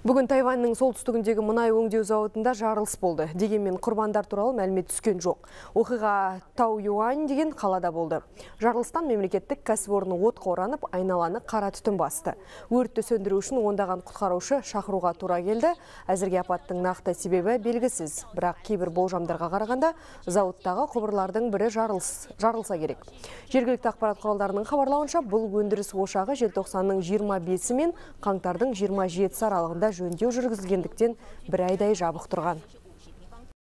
Бүгін Тайваньның солтүстігіндегі мұнай өңдеу зауытында жарылыс болды. Дегенмен құрбандар туралы мәлімет түскен жоқ. Оқиға Тау-Юань деген қалада болды. Жарылыстан мемлекеттік кәсіпорын отқа оранып, айналаны қара түтін басты. Өртті сөндіру үшін ондаған құтқарушы шақыруға тура келді. Әзірге апаттың нақты себебі белгісіз. Бірақ кейбір болжамдарға қарағанда зауыттағы құбырлардың бірі жарылса керек. Жергілікті ақпарат құралдарының хабарлауынша, бұл өндіріс ошағы желтоқсанның 25 мен қаңтардың 27 аралығында жөндеу жүргізілгендіктен бір айдай жабық тұрған.